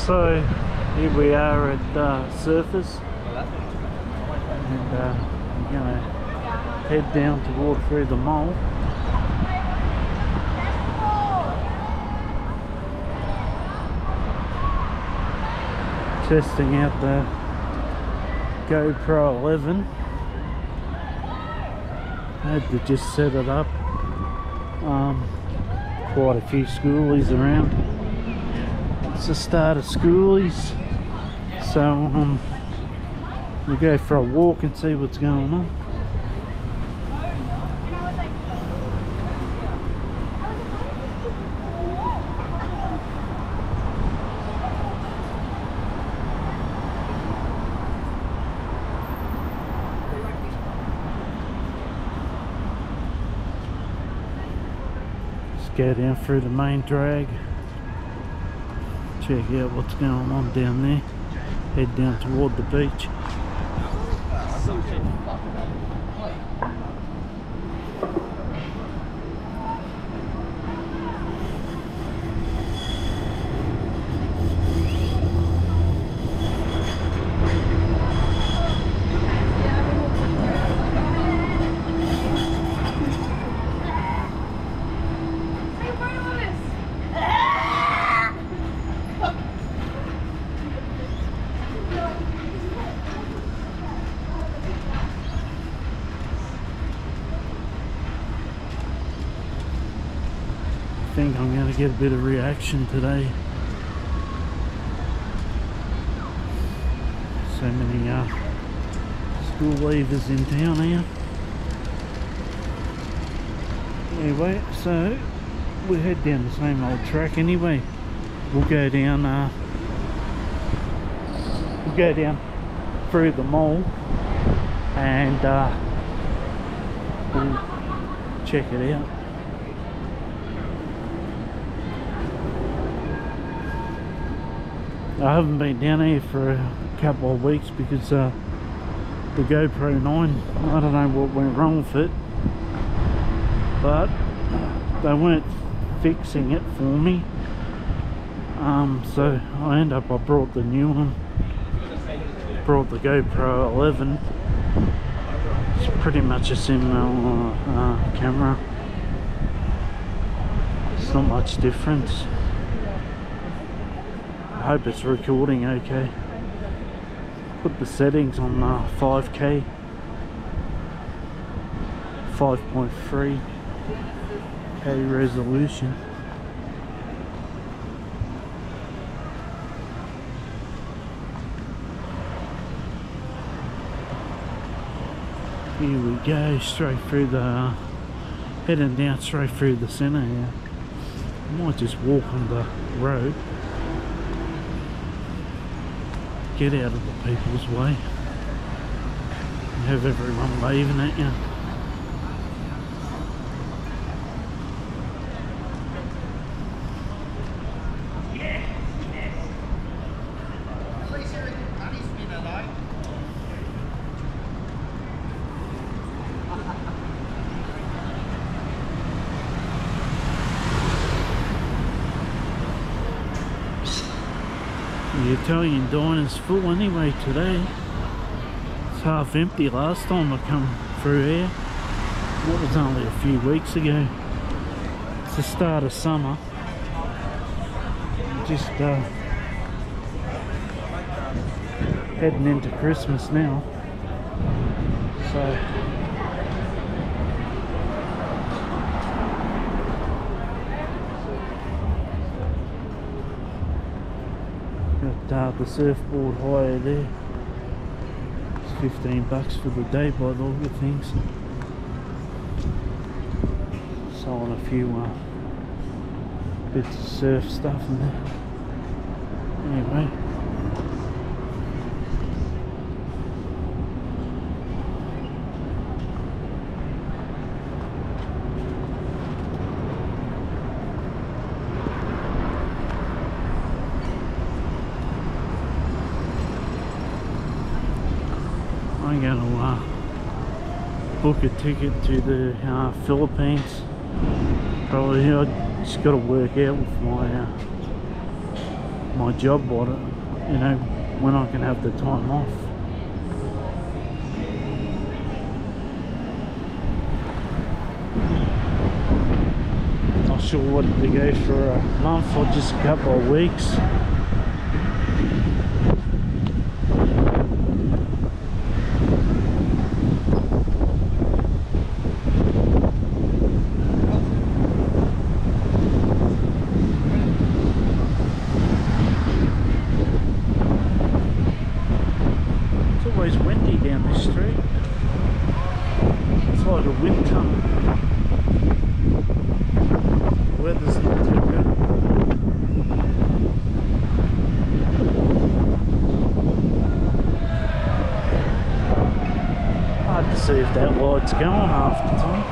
So here we are at Surfers, and we're going to head down toward through the mall. Testing out the GoPro 11. I had to just set it up. Quite a few schoolies around. It's the start of Schoolies, so we'll go for a walk and see what's going on. Go down through the main drag, check out what's going on down there, head down toward the beach. I think I'm going to get a bit of reaction today. So many school leavers in town here. Anyway, so we'll head down the same old track anyway. We'll go down through the mall and we'll check it out. I haven't been down here for a couple of weeks because the GoPro 9, I don't know what went wrong with it, but they weren't fixing it for me, so I brought the new one, brought the GoPro 11. It's pretty much a similar camera, it's not much difference. I hope it's recording okay. Put the settings on 5K, 5.3K resolution. Here we go, straight through the, heading down straight through the centre here. I might just walk on the road. Get out of the people's way. You have everyone waving at you. The Italian diner's full anyway today. It's half empty. Last time I come through here, that was only a few weeks ago. It's the start of summer. Just heading into Christmas now. So got the surfboard hire there. It's $15 for the day by the look of things. Selling a few bits of surf stuff in there. Anyway, I'm going to book a ticket to the Philippines. Probably I just got to work out with my my job what you know, when I can have the time off. Not sure what to go for a month or just a couple of weeks. It's always windy down this street. It's like a wind tunnel. Weather's not too good. Hard to see if that light's going half the time.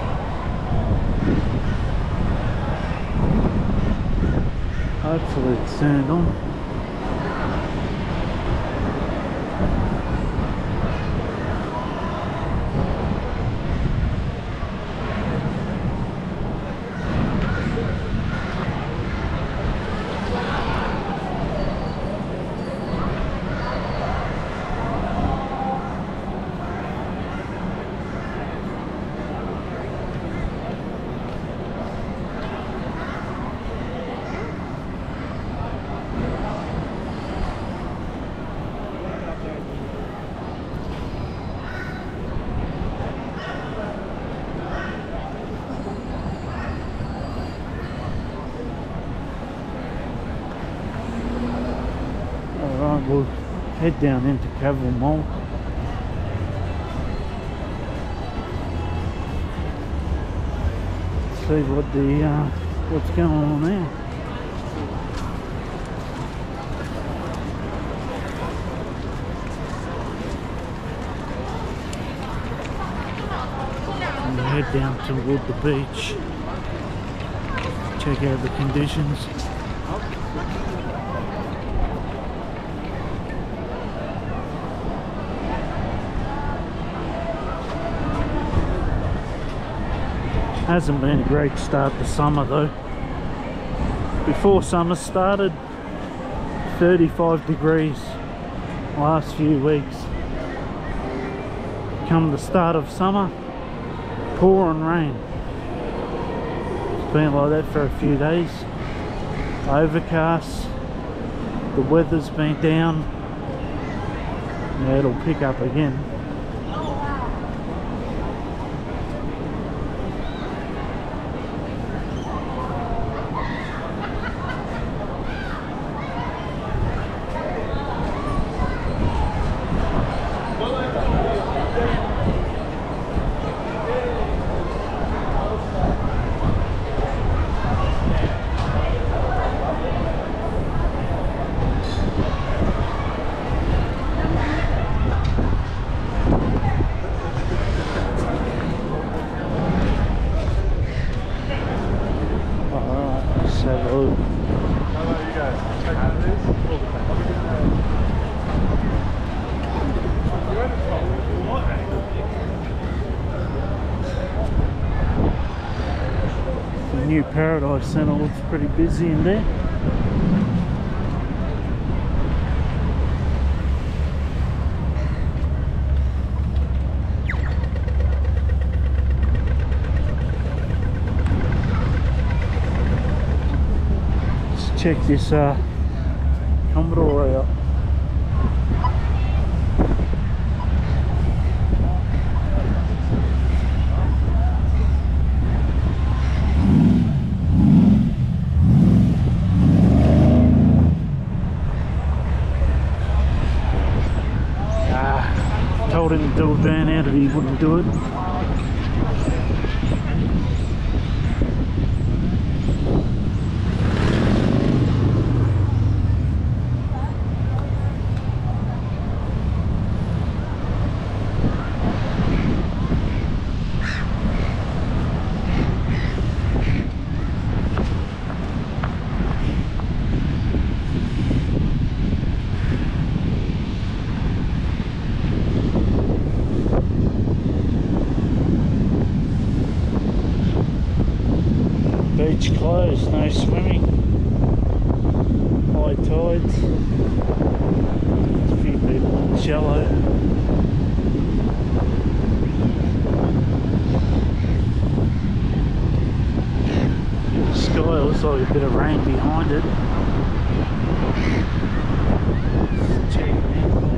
Hopefully it's turned on. Alright, we'll head down into Cavill Mall. See what what's going on there. And we'll head down toward the beach. Check out the conditions. Hasn't been a great start to summer though. Before summer started, 35 degrees last few weeks. Come the start of summer, pouring rain. It's been like that for a few days. Overcast, the weather's been down. Yeah, it'll pick up again. The new Paradise Centre looks pretty busy in there. Let's check this Commodore out. Told him to do a burnout and he wouldn't do it. Beach closed, no swimming, high tides. with a bit of rain behind it. Check it out.